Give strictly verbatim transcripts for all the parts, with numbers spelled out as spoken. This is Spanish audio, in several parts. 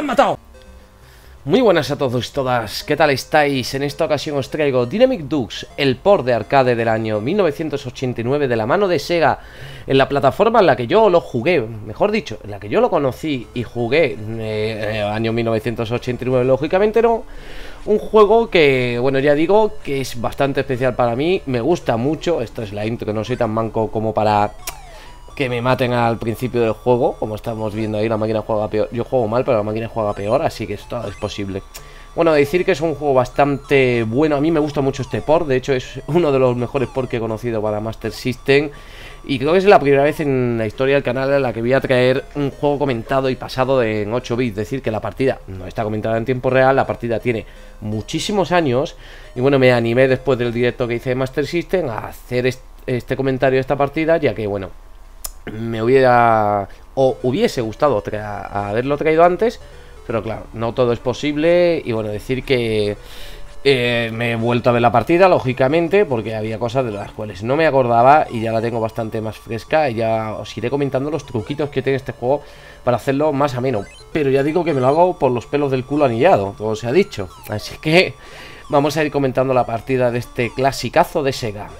matado! Muy buenas a todos y todas, ¿qué tal estáis? En esta ocasión os traigo Dynamic Dux, el port de arcade del año mil novecientos ochenta y nueve de la mano de Sega, en la plataforma en la que yo lo jugué, mejor dicho, en la que yo lo conocí y jugué en el año mil novecientos ochenta y nueve, lógicamente no. Un juego que, bueno, ya digo, que es bastante especial para mí, me gusta mucho. Esta es la intro, no soy tan manco como para que me maten al principio del juego, como estamos viendo ahí, la máquina juega peor. Yo juego mal, pero la máquina juega peor, así que esto es posible. Bueno, decir que es un juego bastante bueno, a mí me gusta mucho este port, de hecho es uno de los mejores ports que he conocido para Master System. Y creo que es la primera vez en la historia del canal en la que voy a traer un juego comentado y pasado en ocho bits. Decir que la partida no está comentada en tiempo real, la partida tiene muchísimos años. Y bueno, me animé después del directo que hice de Master System a hacer este comentario de esta partida, ya que bueno, me hubiera o hubiese gustado tra haberlo traído antes, pero claro, no todo es posible. Y bueno, decir que eh, me he vuelto a ver la partida, lógicamente, porque había cosas de las cuales no me acordaba y ya la tengo bastante más fresca. Y ya os iré comentando los truquitos que tiene este juego para hacerlo más ameno. Pero ya digo que me lo hago por los pelos del culo anillado, todo se ha dicho. Así que vamos a ir comentando la partida de este clasicazo de Sega.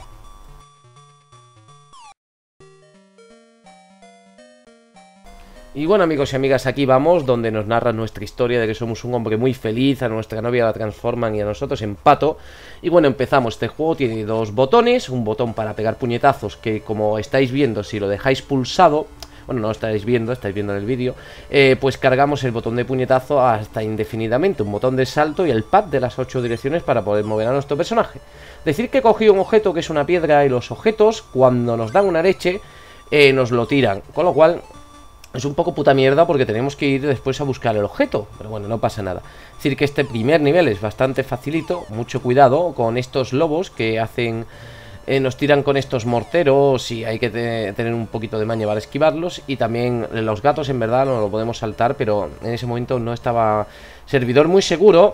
Y bueno, amigos y amigas, aquí vamos, donde nos narra nuestra historia de que somos un hombre muy feliz, a nuestra novia la transforman y a nosotros en pato. Y bueno, empezamos. Este juego tiene dos botones, un botón para pegar puñetazos, que como estáis viendo, si lo dejáis pulsado, bueno, no lo estáis viendo, estáis viendo en el vídeo, eh, pues cargamos el botón de puñetazo hasta indefinidamente, un botón de salto y el pad de las ocho direcciones para poder mover a nuestro personaje. Decir que he cogido un objeto que es una piedra y los objetos, cuando nos dan una leche, eh, nos lo tiran, con lo cual es un poco puta mierda porque tenemos que ir después a buscar el objeto, pero bueno, no pasa nada. Es decir que este primer nivel es bastante facilito, mucho cuidado con estos lobos que hacen, eh, nos tiran con estos morteros y hay que te tener un poquito de maña para esquivarlos. Y también los gatos en verdad no lo podemos saltar, pero en ese momento no estaba servidor muy seguro.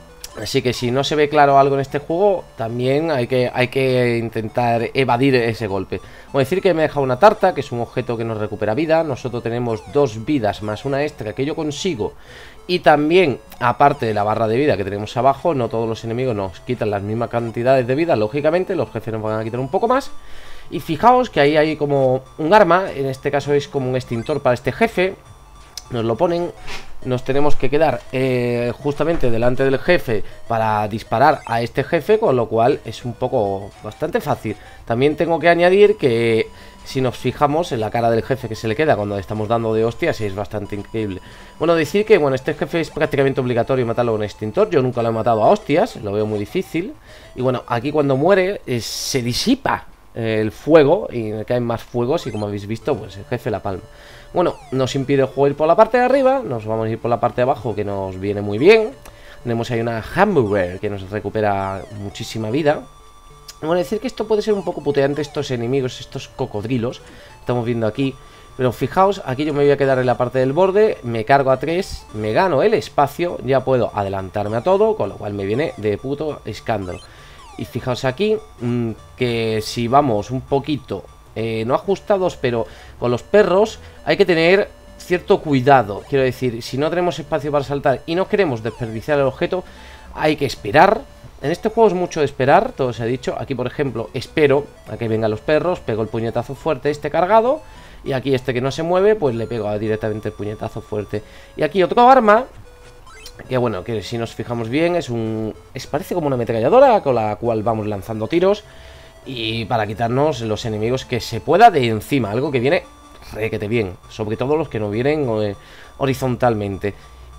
Así que si no se ve claro algo en este juego, también hay que, hay que intentar evadir ese golpe. Voy a decir que me he dejado una tarta, que es un objeto que nos recupera vida. Nosotros tenemos dos vidas más una extra que yo consigo. Y también, aparte de la barra de vida que tenemos abajo, no todos los enemigos nos quitan las mismas cantidades de vida. Lógicamente, los jefes nos van a quitar un poco más. Y fijaos que ahí hay como un arma, en este caso es como un extintor para este jefe. Nos lo ponen, nos tenemos que quedar eh, justamente delante del jefe para disparar a este jefe, con lo cual es un poco bastante fácil. También tengo que añadir que si nos fijamos en la cara del jefe que se le queda cuando estamos dando de hostias, es bastante increíble. Bueno, decir que bueno, este jefe es prácticamente obligatorio matarlo con extintor. Yo nunca lo he matado a hostias, lo veo muy difícil. Y bueno, aquí cuando muere eh, se disipa el fuego y me caen más fuegos y como habéis visto, pues el jefe la palma. Bueno, nos impide el juego ir por la parte de arriba, nos vamos a ir por la parte de abajo, que nos viene muy bien. Tenemos ahí una hamburger que nos recupera muchísima vida. Bueno, decir que esto puede ser un poco puteante, estos enemigos, estos cocodrilos, estamos viendo aquí. Pero fijaos, aquí yo me voy a quedar en la parte del borde, me cargo a tres, me gano el espacio, ya puedo adelantarme a todo, con lo cual me viene de puto escándalo. Y fijaos aquí, mmm, que si vamos un poquito, eh, no ajustados, pero con los perros hay que tener cierto cuidado. Quiero decir, si no tenemos espacio para saltar y no queremos desperdiciar el objeto, hay que esperar. En este juego es mucho de esperar, todo se ha dicho. Aquí, por ejemplo, espero a que vengan los perros, pego el puñetazo fuerte este cargado. Y aquí este que no se mueve, pues le pego directamente el puñetazo fuerte. Y aquí otro arma, que bueno, que si nos fijamos bien es un... es parece como una ametralladora con la cual vamos lanzando tiros. Y para quitarnos los enemigos que se pueda de encima, algo que viene requete bien, sobre todo los que no vienen eh, horizontalmente.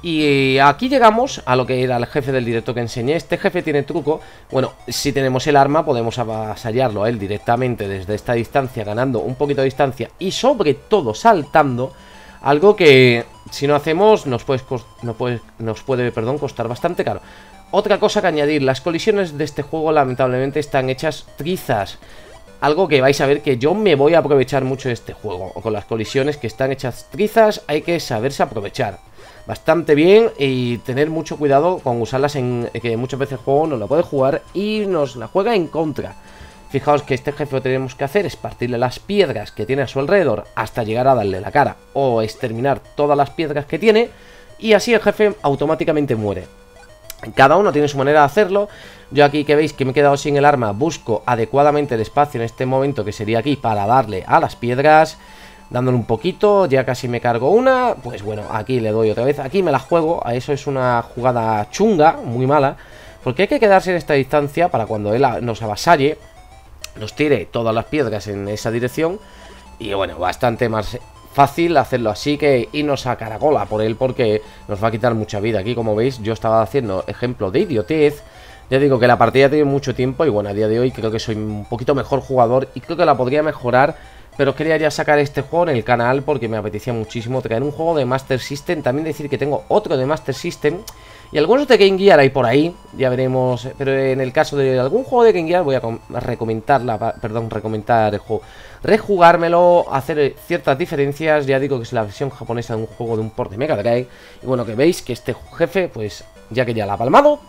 Y aquí llegamos a lo que era el jefe del directo que enseñé. Este jefe tiene truco. Bueno, si tenemos el arma podemos avasallarlo a él directamente desde esta distancia, ganando un poquito de distancia y sobre todo saltando. Algo que si no hacemos nos puede, nos puede, nos puede perdón, costar bastante caro. Otra cosa que añadir, las colisiones de este juego lamentablemente están hechas trizas. Algo que vais a ver que yo me voy a aprovechar mucho de este juego. Con las colisiones que están hechas trizas hay que saberse aprovechar bastante bien y tener mucho cuidado con usarlas, en que muchas veces el juego nos la puede jugar y nos la juega en contra. Fijaos que este jefe lo que tenemos que hacer es partirle las piedras que tiene a su alrededor hasta llegar a darle la cara o exterminar todas las piedras que tiene. y así el jefe automáticamente muere. Cada uno tiene su manera de hacerlo. Yo aquí que veis que me he quedado sin el arma, busco adecuadamente el espacio en este momento, que sería aquí, para darle a las piedras, dándole un poquito, ya casi me cargo una. Pues bueno, aquí le doy otra vez, aquí me la juego. A eso es una jugada chunga, muy mala, porque hay que quedarse en esta distancia para cuando él nos avasalle, nos tire todas las piedras en esa dirección. Y bueno, bastante más fácil hacerlo así que irnos a caracola por él, porque nos va a quitar mucha vida. Aquí, como veis, yo estaba haciendo ejemplo de idiotez. Ya digo que la partida tiene mucho tiempo y bueno, a día de hoy creo que soy un poquito mejor jugador y creo que la podría mejorar, pero quería ya sacar este juego en el canal porque me apetecía muchísimo traer un juego de Master System. También decir que tengo otro de Master System y algunos de Game Gear hay por ahí, ya veremos. Pero en el caso de algún juego de Game Gear voy a recomendar, la, perdón, recomendar el juego, rejugármelo, hacer ciertas diferencias. Ya digo que es la versión japonesa de un juego de un port de Mega Drive. Y bueno, que veis que este jefe, pues ya que ya la ha palmado,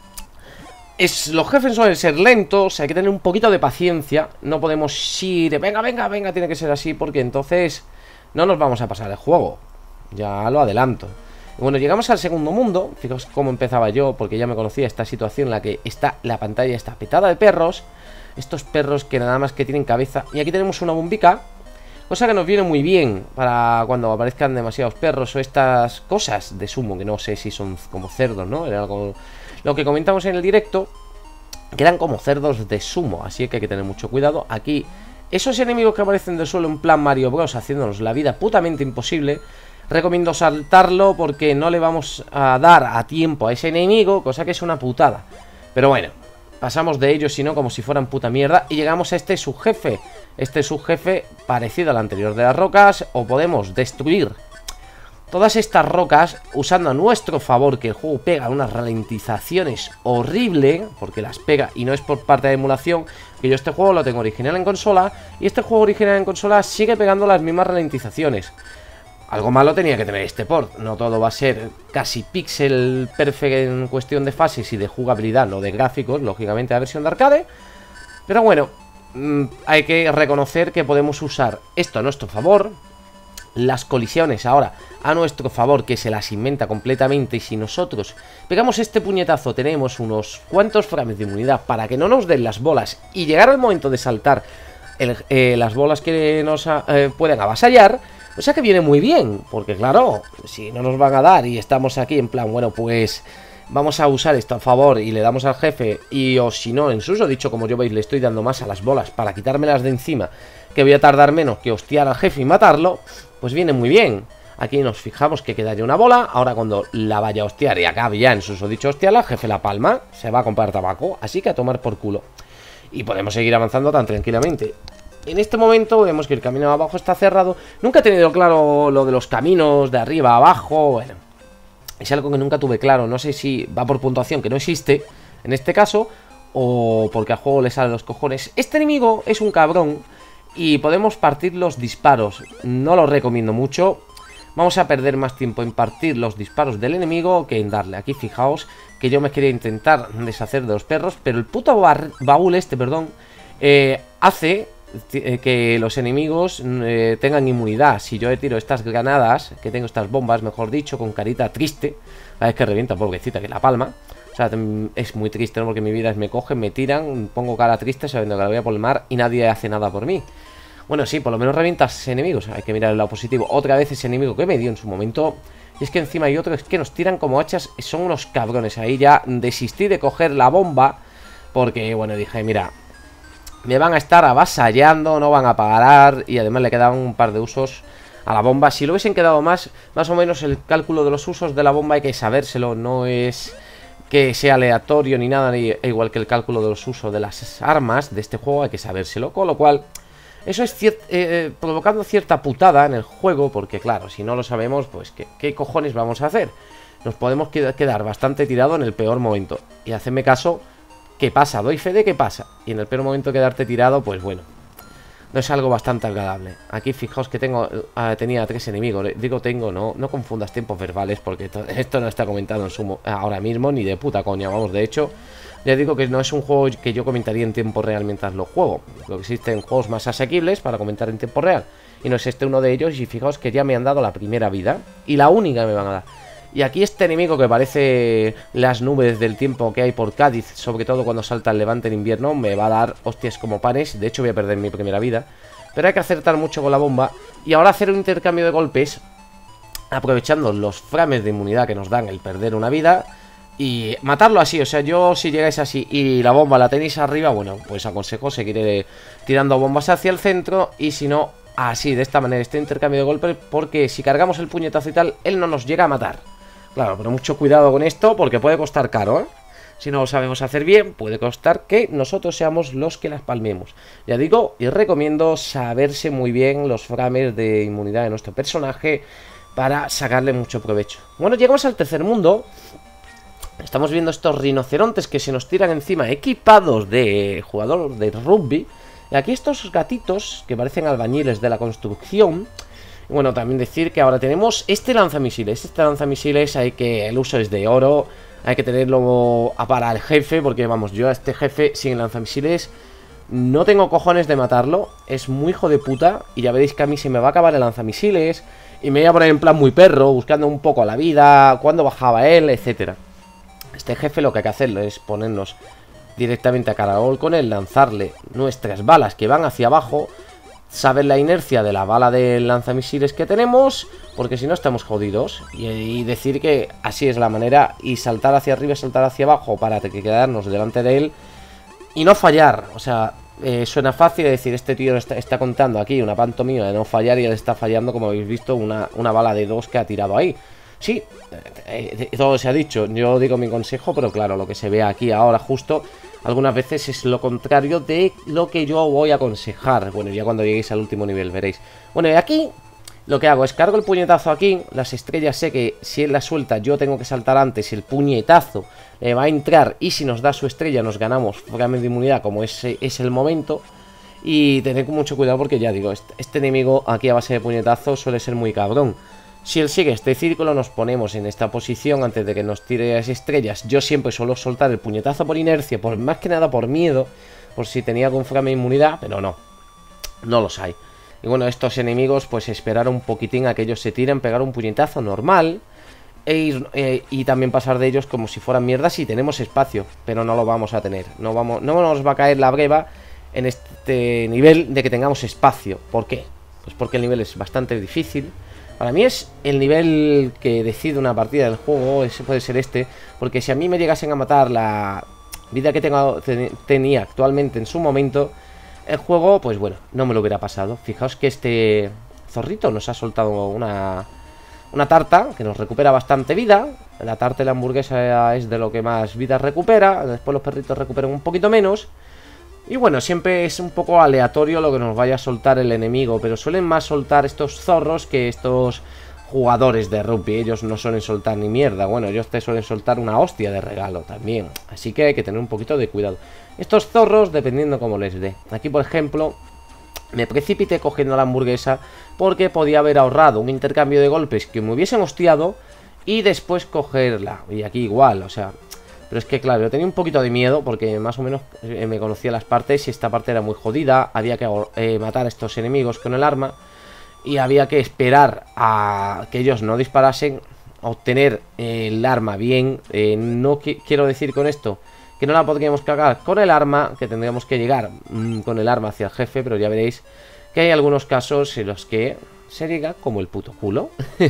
es, los jefes suelen ser lentos, hay que tener un poquito de paciencia. No podemos ir, venga, venga, venga, tiene que ser así, porque entonces no nos vamos a pasar el juego. Ya lo adelanto. Y bueno, llegamos al segundo mundo. Fijaos cómo empezaba yo, porque ya me conocía esta situación en la que está la pantalla está petada de perros. Estos perros que nada más que tienen cabeza. Y aquí tenemos una bombica, cosa que nos viene muy bien para cuando aparezcan demasiados perros o estas cosas de sumo, que no sé si son como cerdos, ¿no? Era algo, lo que comentamos en el directo, que eran como cerdos de sumo, así que hay que tener mucho cuidado. Aquí, esos enemigos que aparecen del suelo en plan Mario Bros, haciéndonos la vida putamente imposible, recomiendo saltarlo porque no le vamos a dar a tiempo a ese enemigo, cosa que es una putada. Pero bueno, pasamos de ellos, sino como si fueran puta mierda, y llegamos a este subjefe. Este subjefe parecido al anterior de las rocas, o podemos destruir todas estas rocas usando a nuestro favor, que el juego pega unas ralentizaciones horrible, porque las pega y no es por parte de emulación, que yo este juego lo tengo original en consola, y este juego original en consola sigue pegando las mismas ralentizaciones. Algo malo tenía que tener este port, no todo va a ser casi pixel perfect en cuestión de fases y de jugabilidad, no de gráficos, lógicamente la versión de arcade, pero bueno, mmm, hay que reconocer que podemos usar esto a nuestro favor. Las colisiones ahora a nuestro favor, que se las inventa completamente. Y si nosotros pegamos este puñetazo, tenemos unos cuantos frames de inmunidad para que no nos den las bolas y llegar al momento de saltar el, eh, las bolas que nos eh, pueden avasallar. O sea que viene muy bien, porque claro, si no nos van a dar y estamos aquí en plan, bueno, pues vamos a usar esto a favor y le damos al jefe, y o si no, en su uso dicho, como yo veis, le estoy dando más a las bolas para quitármelas de encima, que voy a tardar menos que hostiar al jefe y matarlo, pues viene muy bien. Aquí nos fijamos que queda ya una bola. Ahora cuando la vaya a hostiar y acabe ya en su uso dicho hostiarla, el jefe la palma, se va a comprar tabaco, así que a tomar por culo. Y podemos seguir avanzando tan tranquilamente. En este momento vemos que el camino abajo está cerrado. Nunca he tenido claro lo de los caminos de arriba a abajo. Bueno, es algo que nunca tuve claro. No sé si va por puntuación, que no existe en este caso, o porque al juego le salen los cojones. Este enemigo es un cabrón y podemos partir los disparos. No lo recomiendo mucho. Vamos a perder más tiempo en partir los disparos del enemigo que en darle. Aquí fijaos que yo me quería intentar deshacer de los perros, pero el puto baúl este, perdón, eh, hace que los enemigos eh, tengan inmunidad. Si yo le tiro estas granadas, que tengo estas bombas, mejor dicho, con carita triste, la vez que revienta, pobrecita, que la palma. O sea, es muy triste, ¿no? Porque mi vida es me cogen, me tiran, pongo cara triste sabiendo que la voy a palmar y nadie hace nada por mí. Bueno, sí, por lo menos revientas enemigos. Hay que mirar el lado positivo. Otra vez ese enemigo que me dio en su momento. Y es que encima hay otros que nos tiran como hachas. Son unos cabrones. Ahí ya desistí de coger la bomba, porque, bueno, dije, mira, me van a estar avasallando, no van a parar. Y además le quedaban un par de usos a la bomba. Si lo hubiesen quedado más, más o menos el cálculo de los usos de la bomba hay que sabérselo. No es que sea aleatorio ni nada, ni igual que el cálculo de los usos de las armas de este juego, hay que sabérselo. Con lo cual, eso es cier eh, provocando cierta putada en el juego, porque claro, si no lo sabemos, pues ¿qué, qué cojones vamos a hacer? Nos podemos qued quedar bastante tirado en el peor momento. Y hacedme caso, ¿qué pasa? Doy fe de qué pasa. Y en el peor momento quedarte tirado, pues bueno, no es algo bastante agradable. Aquí fijaos que tengo uh, tenía tres enemigos. Digo tengo, no, no confundas tiempos verbales, porque esto no está comentado en sumo ahora mismo, ni de puta coña, vamos, de hecho. Ya digo que no es un juego que yo comentaría en tiempo real mientras lo juego. Lo que existen juegos más asequibles para comentar en tiempo real, y no es este uno de ellos. Y fijaos que ya me han dado la primera vida, y la única me van a dar. Y aquí este enemigo que parece las nubes del tiempo que hay por Cádiz, sobre todo cuando salta el levante en invierno, me va a dar hostias como panes. De hecho voy a perder mi primera vida, pero hay que acertar mucho con la bomba. Y ahora hacer un intercambio de golpes, aprovechando los frames de inmunidad que nos dan el perder una vida, y matarlo así. O sea, yo si llegáis así y la bomba la tenéis arriba, bueno, pues aconsejo seguir tirando bombas hacia el centro. Y si no, así, de esta manera, este intercambio de golpes, porque si cargamos el puñetazo y tal, él no nos llega a matar. Claro, pero mucho cuidado con esto porque puede costar caro, ¿eh? Si no lo sabemos hacer bien, puede costar que nosotros seamos los que las palmemos. Ya digo, y recomiendo saberse muy bien los frames de inmunidad de nuestro personaje para sacarle mucho provecho. Bueno, llegamos al tercer mundo. Estamos viendo estos rinocerontes que se nos tiran encima, equipados de jugador de rugby. Y aquí estos gatitos que parecen albañiles de la construcción. Bueno, también decir que ahora tenemos este lanzamisiles. Este lanzamisiles hay que... el uso es de oro. Hay que tenerlo para el jefe, porque vamos, yo a este jefe sin lanzamisiles no tengo cojones de matarlo. Es muy hijo de puta. Y ya veréis que a mí se me va a acabar el lanzamisiles y me voy a poner en plan muy perro, buscando un poco la vida, cuándo bajaba él, etcétera. Este jefe lo que hay que hacerlo es ponernos directamente a caragol con él, lanzarle nuestras balas que van hacia abajo, saber la inercia de la bala del lanzamisiles que tenemos, porque si no estamos jodidos. Y, y decir que así es la manera, y saltar hacia arriba y saltar hacia abajo para que quedarnos delante de él y no fallar. O sea, eh, suena fácil decir, este tío está, está contando aquí una pantomima de no fallar y él está fallando, como habéis visto, una, una bala de dos que ha tirado ahí. Sí, eh, eh, todo se ha dicho, yo digo mi consejo, pero claro, lo que se ve aquí ahora justo algunas veces es lo contrario de lo que yo voy a aconsejar. Bueno, ya cuando lleguéis al último nivel veréis. Bueno, y aquí lo que hago es cargo el puñetazo aquí. Las estrellas sé que si él la suelta yo tengo que saltar antes. El puñetazo le va a entrar y si nos da su estrella nos ganamos fragmento de inmunidad, como ese es el momento. Y tened mucho cuidado porque ya digo, este, este enemigo aquí a base de puñetazo suele ser muy cabrón. Si él sigue este círculo, nos ponemos en esta posición antes de que nos tire las estrellas. Yo siempre suelo soltar el puñetazo por inercia, por más que nada por miedo, por si tenía algún frame de inmunidad, pero no, no los hay. Y bueno, estos enemigos, pues esperar un poquitín a que ellos se tiren, pegar un puñetazo normal e ir, eh, y también pasar de ellos como si fueran mierdas si tenemos espacio, pero no lo vamos a tener. No, vamos, no nos va a caer la breva en este nivel de que tengamos espacio. ¿Por qué? Pues porque el nivel es bastante difícil. Para mí es el nivel que decide una partida del juego, ese puede ser este, porque si a mí me llegasen a matar la vida que tengo, ten, tenía actualmente en su momento, el juego, pues bueno, no me lo hubiera pasado. Fijaos que este zorrito nos ha soltado una, una tarta que nos recupera bastante vida. La tarta de la hamburguesa es de lo que más vida recupera, después los perritos recuperan un poquito menos. Y bueno, siempre es un poco aleatorio lo que nos vaya a soltar el enemigo, pero suelen más soltar estos zorros que estos jugadores de rugby. Ellos no suelen soltar ni mierda. Bueno, ellos te suelen soltar una hostia de regalo también. Así que hay que tener un poquito de cuidado. Estos zorros, dependiendo cómo les dé. Aquí, por ejemplo, me precipité cogiendo la hamburguesa porque podía haber ahorrado un intercambio de golpes que me hubiesen hostiado y después cogerla. Y aquí igual, o sea... Pero es que claro, yo tenía un poquito de miedo porque más o menos eh, me conocía las partes y esta parte era muy jodida. Había que eh, matar a estos enemigos con el arma y había que esperar a que ellos no disparasen, a obtener eh, el arma bien. Eh, no qu quiero decir con esto que no la podríamos cargar con el arma, que tendríamos que llegar mmm, con el arma hacia el jefe, pero ya veréis que hay algunos casos en los que se llega como el puto culo.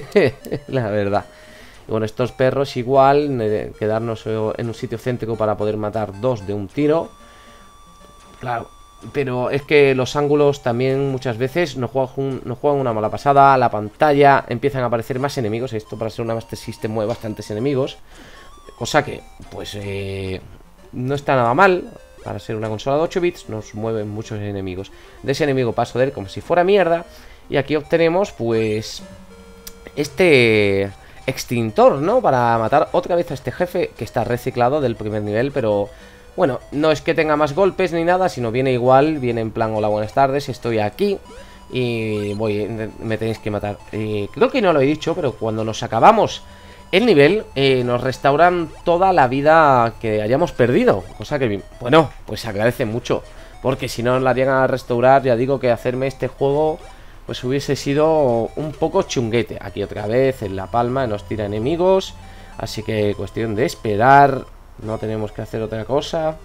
La verdad. Y bueno, estos perros igual, eh, quedarnos en un sitio céntrico para poder matar dos de un tiro. Claro, pero es que los ángulos también muchas veces nos juegan, nos juegan una mala pasada. La pantalla empiezan a aparecer más enemigos. Esto para ser una Master System mueve bastantes enemigos. Cosa que, pues, eh, no está nada mal. Para ser una consola de ocho bits nos mueven muchos enemigos. De ese enemigo paso de él como si fuera mierda. Y aquí obtenemos, pues, este... extintor, ¿no? Para matar otra vez a este jefe que está reciclado del primer nivel, pero bueno, no es que tenga más golpes ni nada, sino viene igual, viene en plan, hola, buenas tardes, estoy aquí y voy, me tenéis que matar. Eh, creo que no lo he dicho, pero cuando nos acabamos el nivel, eh, nos restauran toda la vida que hayamos perdido, cosa que, bueno, pues se agradece mucho, porque si no la llegan a restaurar, ya digo que hacerme este juego pues hubiese sido un poco chunguete. Aquí otra vez en la palma nos tira enemigos, así que cuestión de esperar. No tenemos que hacer otra cosa.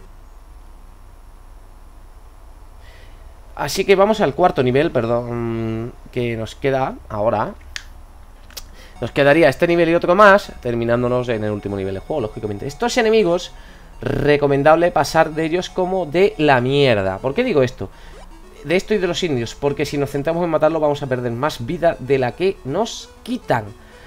Así que vamos al cuarto nivel, perdón, que nos queda ahora. Nos quedaría este nivel y otro más, terminándonos en el último nivel del juego, lógicamente. Estos enemigos, recomendable pasar de ellos como de la mierda. ¿Por qué digo esto? De esto y de los indios, porque si nos centramos en matarlo vamos a perder más vida de la que nos quitan.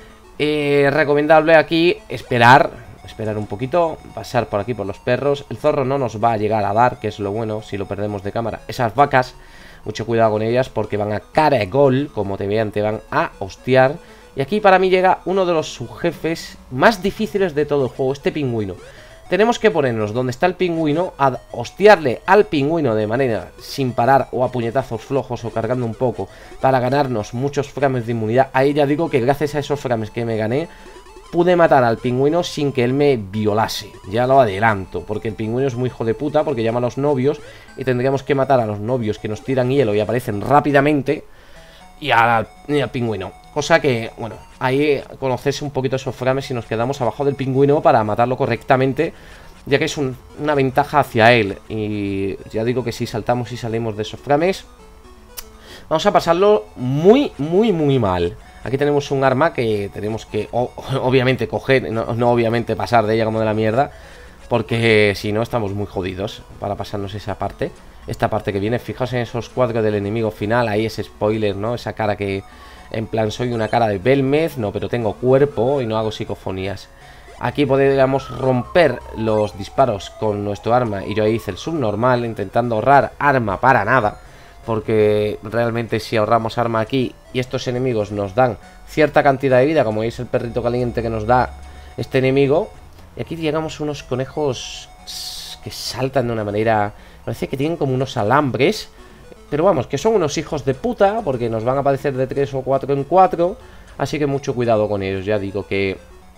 eh, Recomendable aquí esperar, esperar un poquito, pasar por aquí por los perros. El zorro no nos va a llegar a dar, que es lo bueno si lo perdemos de cámara. Esas vacas, mucho cuidado con ellas porque van a caragol, como te vean te van a hostiar. Y aquí para mí llega uno de los subjefes más difíciles de todo el juego, este pingüino. Tenemos que ponernos donde está el pingüino, a hostiarle al pingüino de manera sin parar o a puñetazos flojos o cargando un poco para ganarnos muchos frames de inmunidad. Ahí ya digo que gracias a esos frames que me gané pude matar al pingüino sin que él me violase. Ya lo adelanto, porque el pingüino es muy hijo de puta, porque llama a los novios y tendríamos que matar a los novios que nos tiran hielo y aparecen rápidamente y al, y al pingüino. Cosa que, bueno, ahí conocerse un poquito esos frames y nos quedamos abajo del pingüino para matarlo correctamente, ya que es un, una ventaja hacia él. Y ya digo que si saltamos y salimos de esos frames, vamos a pasarlo muy, muy, muy mal. Aquí tenemos un arma que tenemos que, o, obviamente, coger, no, no obviamente pasar de ella como de la mierda, porque si no estamos muy jodidos para pasarnos esa parte. Esta parte que viene, fijaos en esos cuadros del enemigo final, ahí ese spoiler, ¿no? Esa cara que... En plan, soy una cara de Belmez, no, pero tengo cuerpo y no hago psicofonías. Aquí podríamos romper los disparos con nuestro arma y yo ahí hice el subnormal, intentando ahorrar arma para nada. Porque realmente si ahorramos arma aquí y estos enemigos nos dan cierta cantidad de vida, como veis el perrito caliente que nos da este enemigo. Y aquí llegamos a unos conejos que saltan de una manera... Parece que tienen como unos alambres... Pero vamos, que son unos hijos de puta, porque nos van a aparecer de tres o cuatro en cuatro. Así que mucho cuidado con ellos. Ya digo que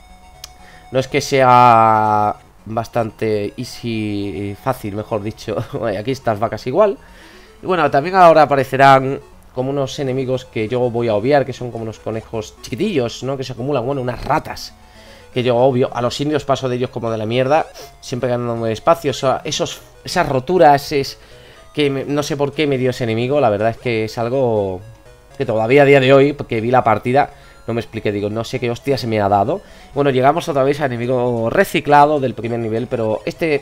no es que sea bastante easy, fácil, mejor dicho. Aquí estas vacas igual. Y bueno, también ahora aparecerán como unos enemigos que yo voy a obviar, que son como unos conejos chiquitillos, ¿no? Que se acumulan, bueno, unas ratas, que yo obvio. A los indios paso de ellos como de la mierda, siempre ganándome espacio. Esos, esas roturas, es... que me, no sé por qué me dio ese enemigo. La verdad es que es algo que todavía a día de hoy, porque vi la partida, no me expliqué, digo, no sé qué hostia se me ha dado. Bueno, llegamos otra vez al enemigo reciclado del primer nivel, pero este...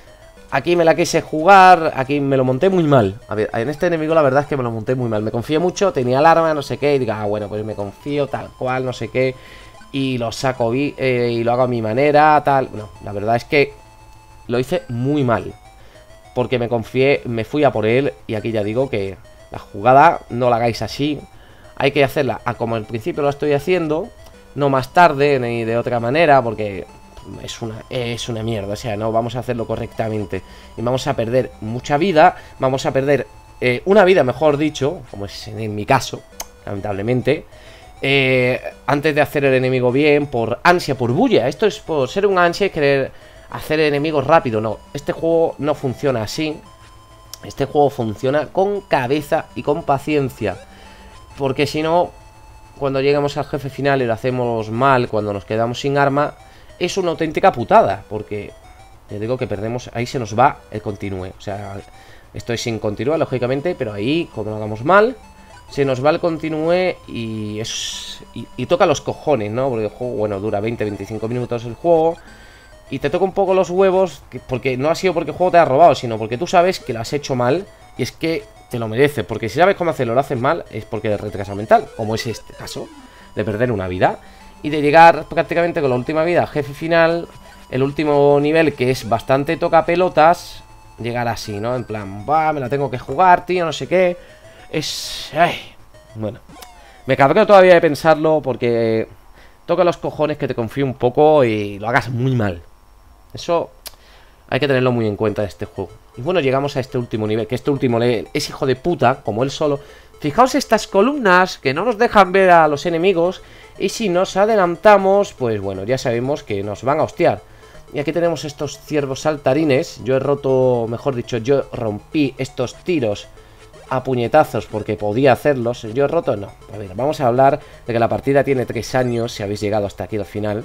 Aquí me la quise jugar, aquí me lo monté muy mal. A ver, en este enemigo la verdad es que me lo monté muy mal. Me confié mucho, tenía el arma, no sé qué, y digo, ah, bueno, pues me confío, tal cual, no sé qué, y lo saco vi eh, y lo hago a mi manera, tal. Bueno, la verdad es que lo hice muy mal, porque me confié, me fui a por él. Y aquí ya digo que la jugada no la hagáis así. Hay que hacerla a como al principio lo estoy haciendo, no más tarde ni de otra manera, porque es una, es una mierda. O sea, no vamos a hacerlo correctamente y vamos a perder mucha vida. Vamos a perder eh, una vida, mejor dicho, como es en mi caso, lamentablemente, eh, antes de hacer el enemigo bien, por ansia, por bulla. Esto es por ser un ansia y querer hacer enemigos rápido. No, este juego no funciona así. Este juego funciona con cabeza y con paciencia, porque si no, cuando llegamos al jefe final y lo hacemos mal, cuando nos quedamos sin arma, es una auténtica putada, porque te digo que perdemos, ahí se nos va el continúe. O sea, esto es sin continúa, lógicamente, pero ahí, como lo hagamos mal, se nos va el continúe y, es, y, y toca los cojones, ¿no? Porque el juego, bueno, dura veinte a veinticinco minutos el juego, y te toca un poco los huevos, que, porque no ha sido porque el juego te ha robado, sino porque tú sabes que lo has hecho mal, y es que te lo mereces, porque si sabes cómo hacerlo, lo haces mal, es porque eres retraso mental, como es este caso, de perder una vida, y de llegar prácticamente con la última vida al jefe final, el último nivel, que es bastante toca pelotas, llegar así, ¿no? En plan, va, me la tengo que jugar, tío, no sé qué, es... Ay, bueno, me cabreo todavía de pensarlo, porque toca los cojones que te confíe un poco y lo hagas muy mal. Eso hay que tenerlo muy en cuenta de este juego. Y bueno, llegamos a este último nivel, que este último es hijo de puta, como él solo. Fijaos estas columnas que no nos dejan ver a los enemigos, y si nos adelantamos, pues bueno, ya sabemos que nos van a hostiar. Y aquí tenemos estos ciervos saltarines. Yo he roto, mejor dicho, yo rompí estos tiros a puñetazos porque podía hacerlos. ¿Yo he roto? No. A ver, vamos a hablar de que la partida tiene tres años, si habéis llegado hasta aquí al final.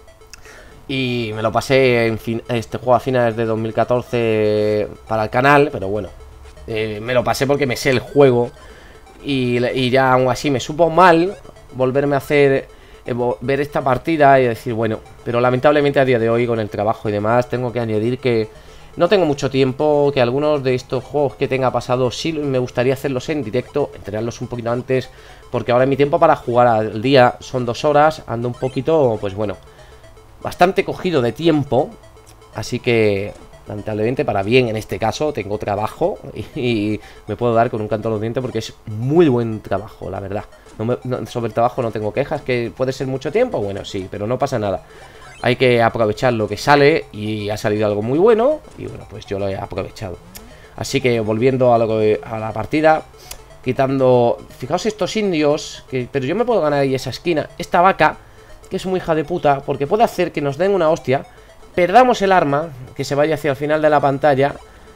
Y me lo pasé en fin, este juego a finales de dos mil catorce para el canal, pero bueno, eh, me lo pasé porque me sé el juego. Y, y ya aún así me supo mal volverme a hacer, eh, ver esta partida y decir, bueno, pero lamentablemente a día de hoy con el trabajo y demás tengo que añadir que no tengo mucho tiempo, que algunos de estos juegos que tenga pasado sí me gustaría hacerlos en directo, entrenarlos un poquito antes, porque ahora mi tiempo para jugar al día son dos horas, ando un poquito, pues bueno, bastante cogido de tiempo, así que lamentablemente para bien en este caso tengo trabajo y, y me puedo dar con un canto a los dientes porque es muy buen trabajo, la verdad. No me, no, sobre el trabajo no tengo quejas, que puede ser mucho tiempo, bueno sí, pero no pasa nada. Hay que aprovechar lo que sale y ha salido algo muy bueno y bueno, pues yo lo he aprovechado. Así que volviendo a, lo que, a la partida, quitando, fijaos estos indios, que, pero yo me puedo ganar ahí esa esquina, esta vaca que es muy hija de puta, porque puede hacer que nos den una hostia, perdamos el arma, que se vaya hacia el final de la pantalla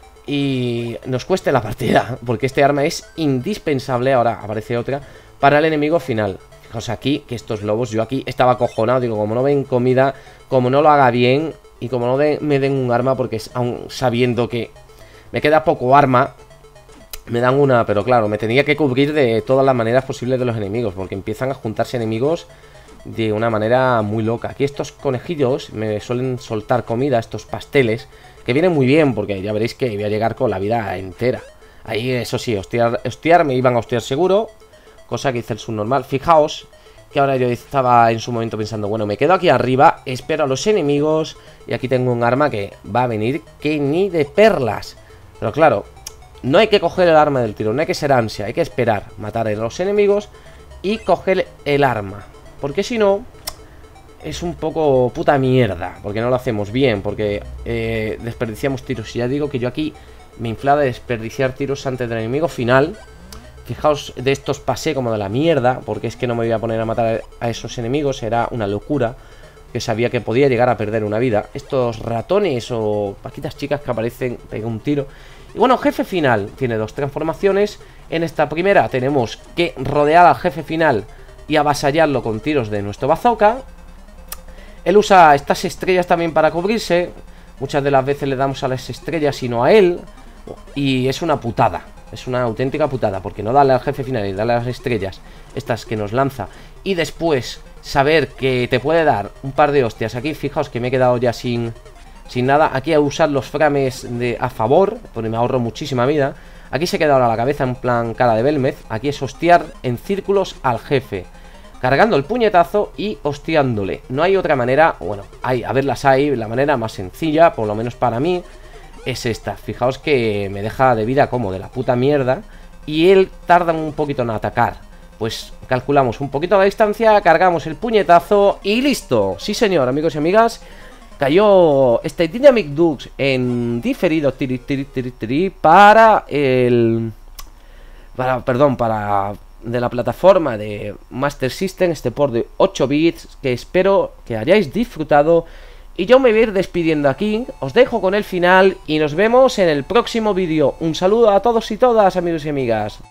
y nos cueste la partida, porque este arma es indispensable, ahora aparece otra, para el enemigo final. Fijaos aquí, que estos lobos, yo aquí estaba acojonado, digo, como no ven comida, como no lo haga bien y como no de, me den un arma, porque aún sabiendo que me queda poco arma, me dan una, pero claro, me tenía que cubrir de todas las maneras posibles de los enemigos, porque empiezan a juntarse enemigos de una manera muy loca. Aquí estos conejillos me suelen soltar comida, estos pasteles, que vienen muy bien, porque ya veréis que voy a llegar con la vida entera. Ahí, eso sí, hostiar, hostiar me iban a hostiar seguro, cosa que hice el subnormal. Fijaos que ahora yo estaba en su momento pensando, bueno, me quedo aquí arriba, espero a los enemigos, y aquí tengo un arma que va a venir que ni de perlas. Pero claro, no hay que coger el arma del tiro, no hay que ser ansia, hay que esperar, matar a los enemigos y coger el arma. Porque si no, es un poco puta mierda, porque no lo hacemos bien, porque eh, desperdiciamos tiros. Y ya digo que yo aquí me inflaba de desperdiciar tiros antes del enemigo final. Fijaos, de estos pasé como de la mierda, porque es que no me voy a poner a matar a esos enemigos, era una locura, que sabía que podía llegar a perder una vida. Estos ratones o paquitas chicas que aparecen, pega un tiro. Y bueno, jefe final, tiene dos transformaciones. En esta primera tenemos que rodear al jefe final y avasallarlo con tiros de nuestro bazooka. Él usa estas estrellas también para cubrirse. Muchas de las veces le damos a las estrellas y no a él. Y es una putada, es una auténtica putada, porque no darle al jefe final y darle a las estrellas estas que nos lanza y después saber que te puede dar un par de hostias. Aquí fijaos que me he quedado ya sin, sin nada. Aquí a usar los frames de, a favor, porque me ahorro muchísima vida. Aquí se queda ahora la cabeza en plan cara de Belmez. Aquí es hostiar en círculos al jefe, cargando el puñetazo y hostiándole. No hay otra manera, bueno, hay, a ver, las hay. La manera más sencilla, por lo menos para mí, es esta. Fijaos que me deja de vida como de la puta mierda y él tarda un poquito en atacar. Pues calculamos un poquito la distancia, cargamos el puñetazo y listo. Sí señor, amigos y amigas, cayó este Dynamic Dux en diferido tiri, tiri, tiri, tiri, para el... Para, perdón, para... de la plataforma de Master System, este port de ocho bits, que espero que hayáis disfrutado. Y yo me voy a ir despidiendo aquí, os dejo con el final y nos vemos en el próximo vídeo. Un saludo a todos y todas, amigos y amigas.